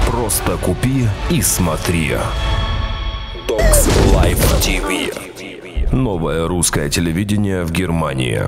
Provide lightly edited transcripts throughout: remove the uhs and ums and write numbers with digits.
Просто купи и смотри. Докс Лайв ТВ. Новое русское телевидение в Германии.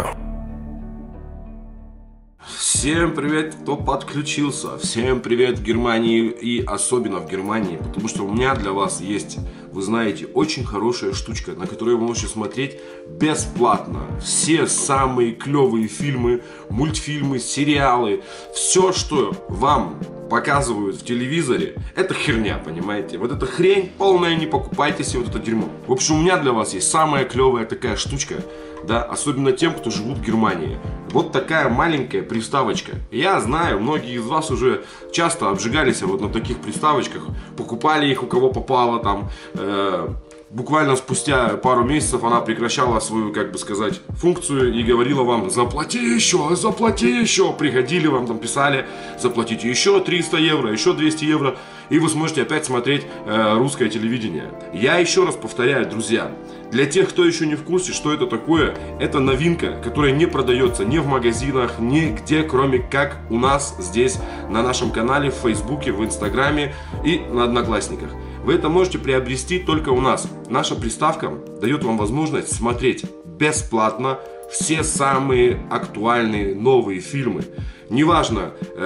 Всем привет, кто подключился. Всем привет в Германии и особенно в Германии, потому что у меня для вас есть, вы знаете, очень хорошая штучка, на которую вы можете смотреть бесплатно. Все самые клевые фильмы, мультфильмы, сериалы, все, что вам показывают в телевизоре, это херня, понимаете? Вот эта хрень полная, не покупайте себе вот это дерьмо. В общем, у меня для вас есть самая клевая такая штучка, да, особенно тем, кто живут в Германии. Вот такая маленькая приставочка. Я знаю, многие из вас уже часто обжигались вот на таких приставочках, покупали их у кого попало там. Буквально спустя пару месяцев она прекращала свою, как бы сказать, функцию и говорила вам: заплати еще, приходили вам там, писали, заплатите еще 300 евро, еще 200 евро, и вы сможете опять смотреть русское телевидение. Я еще раз повторяю, друзья, для тех, кто еще не в курсе, что это такое, это новинка, которая не продается ни в магазинах, нигде, кроме как у нас здесь, на нашем канале, в Фейсбуке, в Инстаграме и на Одноклассниках. Вы это можете приобрести только у нас. Наша приставка дает вам возможность смотреть бесплатно все самые актуальные новые фильмы. Неважно,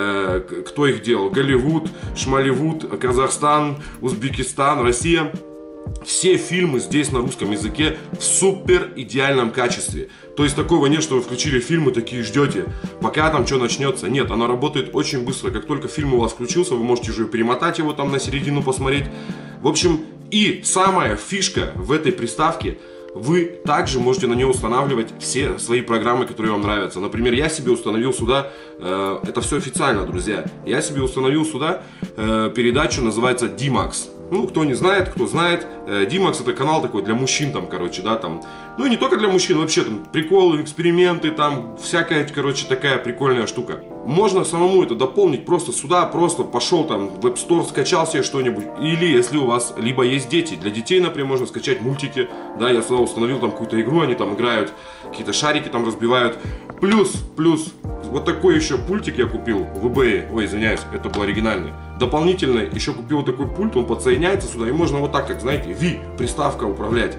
кто их делал, Голливуд, Шмаливуд, Казахстан, Узбекистан, Россия. Все фильмы здесь на русском языке в супер идеальном качестве. То есть такого нет, что вы включили фильм и такие ждете, пока там что начнется. Нет, оно работает очень быстро. Как только фильм у вас включился, вы можете уже перемотать его там на середину, посмотреть. В общем, и самая фишка в этой приставке: вы также можете на нее устанавливать все свои программы, которые вам нравятся. Например, я себе установил сюда, это все официально, друзья, я себе установил сюда передачу, называется D-Max. Ну, кто не знает, кто знает, D-Max это канал такой для мужчин, там, короче, да, там. Ну и не только для мужчин, вообще там приколы, эксперименты, там всякая, короче, такая прикольная штука. Можно самому это дополнить просто сюда, просто пошел там в App Store, скачал себе что-нибудь. Или если у вас либо есть дети, для детей, например, можно скачать мультики. Да, я сюда установил там какую-то игру, они там играют, какие-то шарики там разбивают. Плюс, вот такой еще пультик я купил в eBay, ой, извиняюсь, это был оригинальный. Дополнительно еще купил вот такой пульт, он подсоединяется сюда, и можно вот так, как, знаете, приставка управлять.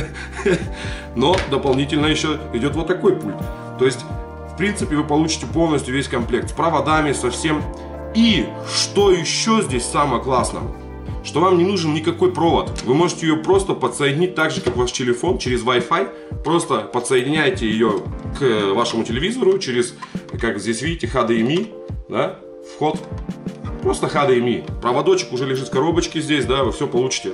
Но дополнительно еще идет вот такой пульт. То есть, в принципе, вы получите полностью весь комплект с проводами, со всем. И что еще здесь самое классное, что вам не нужен никакой провод. Вы можете ее просто подсоединить так же, как ваш телефон, через Wi-Fi. Просто подсоединяете ее к вашему телевизору через, как здесь видите, HDMI, да, вход. Просто HDMI. Проводочек уже лежит в коробочке здесь, да, вы все получите.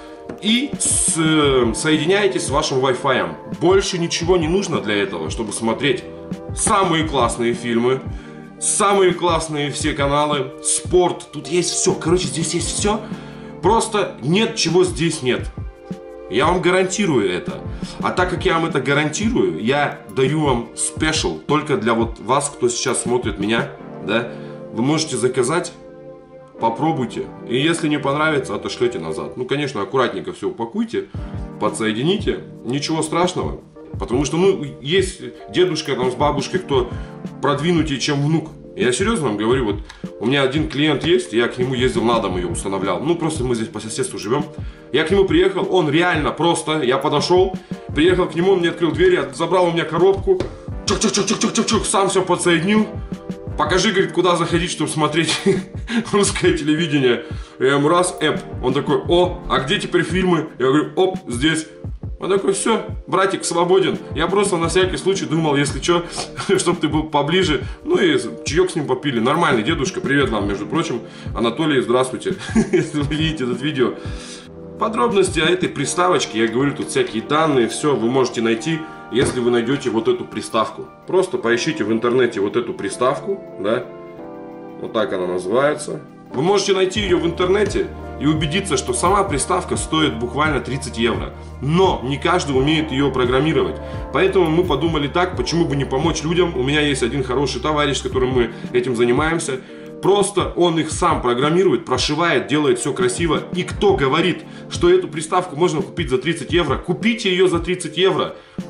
И соединяетесь с вашим Wi-Fi. Больше ничего не нужно для этого, чтобы смотреть самые классные фильмы, самые классные все каналы, спорт. Тут есть все. Короче, здесь есть все. Просто нет, чего здесь нет. Я вам гарантирую это. А так как я вам это гарантирую, я даю вам спешл только для вот вас, кто сейчас смотрит меня, да. Вы можете заказать, попробуйте. И если не понравится, отошлете назад. Ну, конечно, аккуратненько все упакуйте, подсоедините. Ничего страшного. Потому что, ну, есть дедушка там с бабушкой, кто продвинутее, чем внук. Я серьезно вам говорю, вот у меня один клиент есть, я к нему ездил на дом, ее устанавливал. Ну, просто мы здесь по соседству живем. Я к нему приехал, он реально просто, я подошел, приехал к нему, он мне открыл дверь, забрал у меня коробку, чук-чук-чук-чук-чук-чук, сам все подсоединил. Покажи, говорит, куда заходить, чтобы смотреть русское телевидение. Я ему раз, эп. Он такой: о, а где теперь фильмы? Я говорю: оп, здесь. Он такой: все, братик свободен. Я просто на всякий случай думал, если что, чтобы ты был поближе. Ну и чаек с ним попили. Нормальный дедушка, привет вам, между прочим. Анатолий, здравствуйте, если вы видите это видео. Подробности о этой приставочке, я говорю, тут всякие данные, все вы можете найти, если вы найдете вот эту приставку. Просто поищите в интернете вот эту приставку, да, вот так она называется. Вы можете найти ее в интернете и убедиться, что сама приставка стоит буквально 30 евро. Но не каждый умеет ее программировать. Поэтому мы подумали так, почему бы не помочь людям. У меня есть один хороший товарищ, с которым мы этим занимаемся. Просто он их сам программирует, прошивает, делает все красиво. И кто говорит, что эту приставку можно купить за 30 евро, купите ее за 30 евро.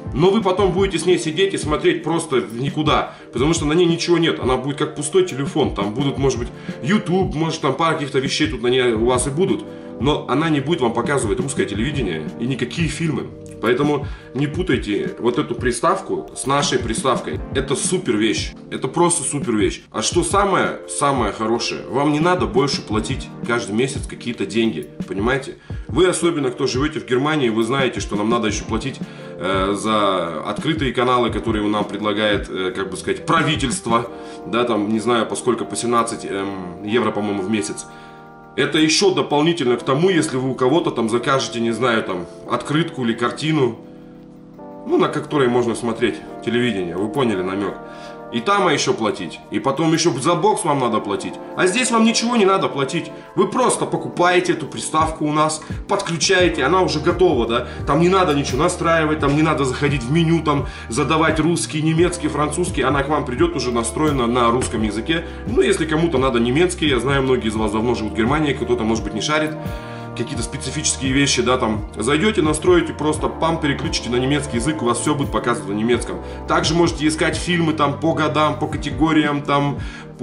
Но вы потом будете с ней сидеть и смотреть просто в никуда, потому что на ней ничего нет. Она будет как пустой телефон. Там будут, может быть, YouTube, может, там пара каких-то вещей тут на ней у вас и будут. Но она не будет вам показывать русское телевидение и никакие фильмы. Поэтому не путайте вот эту приставку с нашей приставкой. Это супер вещь. Это просто супер вещь. А что самое хорошее? Вам не надо больше платить каждый месяц какие-то деньги. Понимаете? Вы, особенно кто живете в Германии, вы знаете, что нам надо еще платить за открытые каналы, которые нам предлагает, как бы сказать, правительство. Да, там, не знаю, поскольку по 17 евро, по-моему, в месяц. Это еще дополнительно к тому, если вы у кого-то там закажете, не знаю, там, открытку или картину, ну, на которой можно смотреть телевидение, вы поняли намек. И там еще платить, и потом еще за бокс вам надо платить. А здесь вам ничего не надо платить. Вы просто покупаете эту приставку у нас, подключаете, она уже готова, да. Там не надо ничего настраивать, там не надо заходить в меню, там задавать русский, немецкий, французский. Она к вам придет уже настроена на русском языке. Ну, если кому-то надо немецкий, я знаю, многие из вас давно живут в Германии, кто-то, может быть, не шарит какие-то специфические вещи, да, там, зайдете, настроите, просто пам, переключите на немецкий язык, у вас все будет показано на немецком. Также можете искать фильмы там по годам, по категориям, там,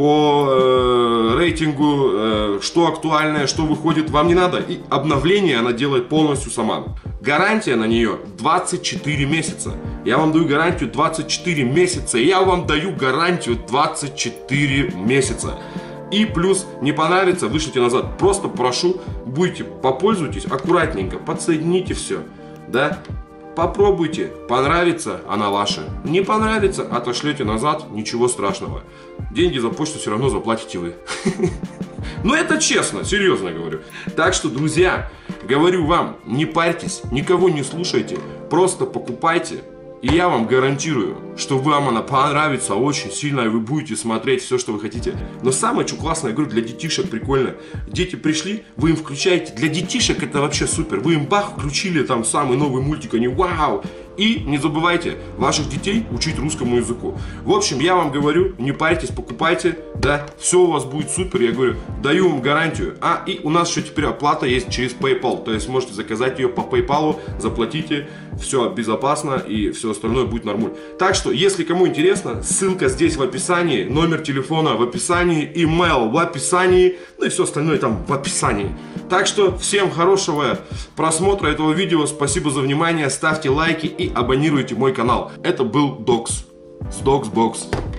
по рейтингу, что актуальное, что выходит, вам не надо. И обновление она делает полностью сама. Гарантия на нее 24 месяца. Я вам даю гарантию 24 месяца. Я вам даю гарантию 24 месяца. И плюс, не понравится, вышлите назад. Просто прошу, будете, попользуйтесь аккуратненько, подсоедините все, да. Попробуйте, понравится, она ваша. Не понравится, отошлете назад, ничего страшного. Деньги за почту все равно заплатите вы. Но это честно, серьезно говорю. Так что, друзья, говорю вам, не парьтесь, никого не слушайте, просто покупайте. И я вам гарантирую, что вам она понравится очень сильно, и вы будете смотреть все, что вы хотите. Но самое, что классное, я говорю, для детишек прикольно. Дети пришли, вы им включаете. Для детишек это вообще супер. Вы им бах, включили там самый новый мультик, они вау. И не забывайте ваших детей учить русскому языку. В общем, я вам говорю, не парьтесь, покупайте, да, все у вас будет супер. Я говорю, даю вам гарантию. И у нас еще теперь оплата есть через PayPal. То есть можете заказать ее по PayPal, заплатите, все безопасно и все остальное будет нормально. Так что, если кому интересно, ссылка здесь в описании, номер телефона в описании, email в описании, ну и все остальное там в описании. Так что всем хорошего просмотра этого видео, спасибо за внимание, ставьте лайки и абонируйте мой канал. Это был Докс с Докс Бокс.